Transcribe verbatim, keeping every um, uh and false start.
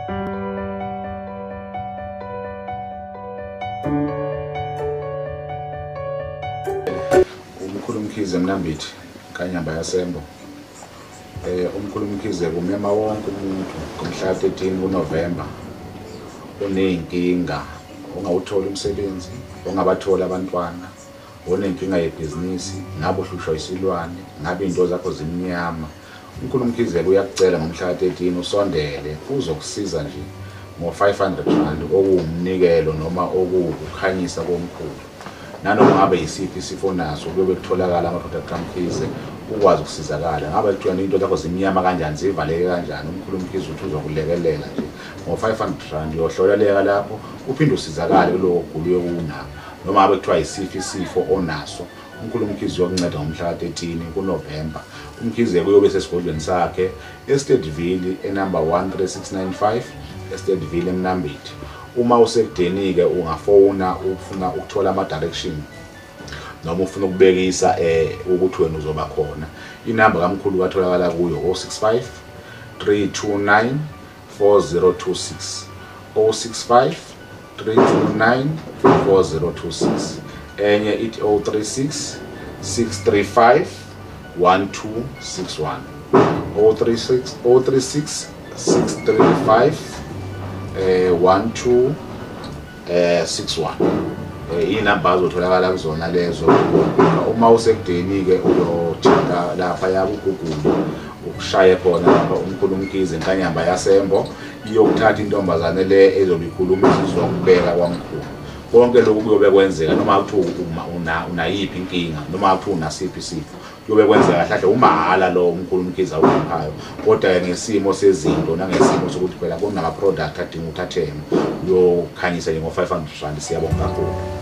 Umkhulu Mkhize Mnambithi Kanyamba yaSembo. Eh umkhulu Mkhize kumema wonke umuntu ngomhla thirteen kuNovember unenkinga ongawuthola umsebenzi, ongabathola abantwana, onenkinga yebhizinisi, ngabe uhlushwa isilwane, ngabe into zakho zimnyama. Umkhulu Mkhize uyakucela ngomhla thirteen usondele uzokusiza nje ngo five hundred rand okuwumnikelo noma okukhanyisa komkhulu. Nanoma ngabe yisiphi isifo naso kuyobe kutholakala ama-product kaMkhize ukwazi ukusizakala. Ngabe kuthiwa into zakho zimnyama kanjani, zivaleke kanjani, umkhulu Mkhize uthi uzokulekelela nje ngo five hundred rand uyohloleleka lapho uphinde usizakale kulowo gulo yokunako. Noma ngabe kuthiwa yisiphi isifo onaso, umkhulu Mkhize uyokunceda ngomhla thirteen kuNovember. UMkhize kuyobe sesigodlweni sakhe eStedville enumber one three six nine five eStedville eMnambithi. Uma usekudeni-ke ungafona ufuna ukuthola ama-direction noma ufuna ukubekisa eh ukuthi wena uzoba khona. Inamba kaMkhulu katholakala kuyo zero six five three two nine four zero two six zero six five three two nine four zero two six. Enye ithi zero three six six three five one two six one zero three six zero three six six three five eh one two six one. Eh inamba azotholakala kuzona lezo. Uma usekudeni-ke uyothinta lapha ya kuGoogle ukushaye khona lapha umkhulu Mkhize Kanyamba yaSembo iyokuthatha intombazane le ezobe ikhuluma izokubeka kwaMkhulu. Konke lokhu kuyobe kwenzeka noma kuthiwa una unayiphi inkinga noma kuthiwa unasiphi isifo kuyobe kwenzeka kahle umahala lo umkhulu Mkhize awuphayo. Kodwa ngesimo sezinto nangesimo sokuthi phela kunama product adinga uthatheme uyokhanyisa nje ngo five hundred rand. Siyabonga kakhulu.